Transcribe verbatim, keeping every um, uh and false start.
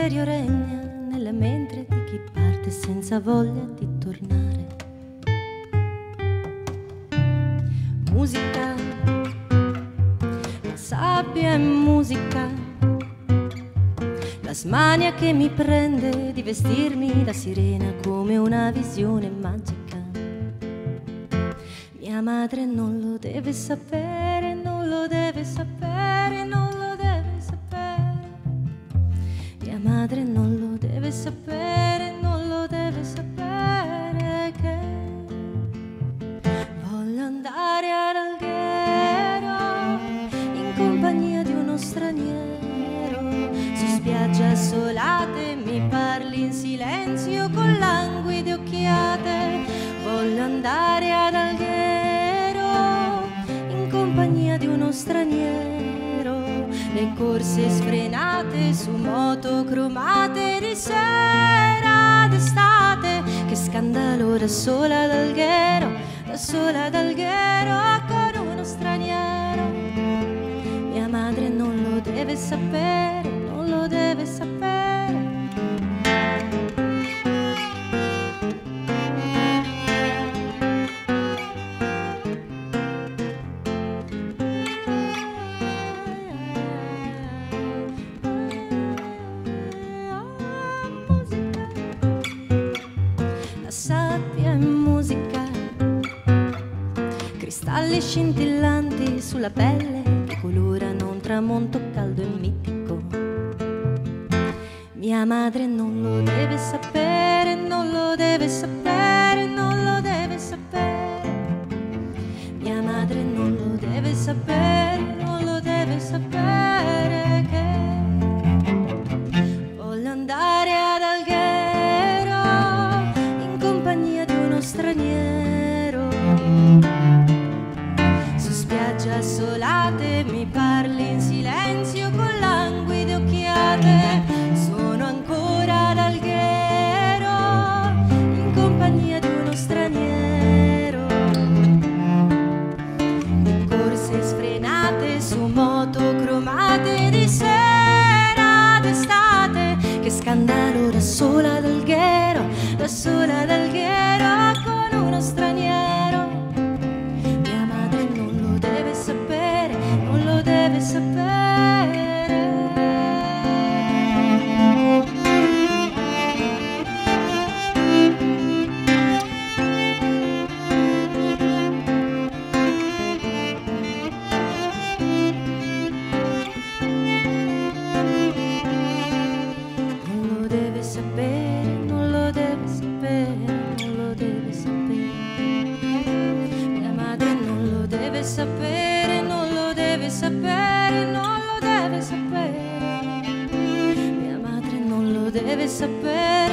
misterio regna nella mente di chi parte senza voglia di tornare. Musica, la sabbia è musica, la smania che mi prende di vestirmi da sirena come una visione magica. Mia madre non lo deve sapere, non lo deve sapere, non lo deve sapere. Mia madre non lo deve sapere, non lo deve sapere che voglio andare ad Alghero in compagnia di uno straniero. Su spiagge assolate mi parli in silenzio con languide occhiate. Voglio andare ad Alghero in compagnia di uno straniero, le corse sfrenate su moto cromate di sera d'estate. Che scandalo, da sola ad Alghero, da sola ad Alghero con uno straniero. Mia madre non lo deve sapere, non lo deve sapere. Sabbia e musica, cristalli scintillanti sulla pelle che colorano un tramonto caldo e mitico. Mia madre non lo deve sapere, non lo deve sapere, non lo deve sapere. Mia madre non lo deve sapere, non lo deve sapere che voglio andare ad Alghero in compagnia di uno straniero. Su spiagge assolate mi parli in silenzio con languide occhiate. Sono ancora ad Alghero in compagnia di uno straniero. Le corse sfrenate su moto cromate di sera d'estate. Che scandalo, da sola ad Alghero, da sola ad Alghero con uno straniero. Mia madre non lo deve sapere, non lo deve sapere. Non lo deve sapere, non lo deve sapere, non lo deve sapere. Mia madre non lo deve sapere, non lo deve sapere, non lo deve sapere. Mia madre non lo deve sapere.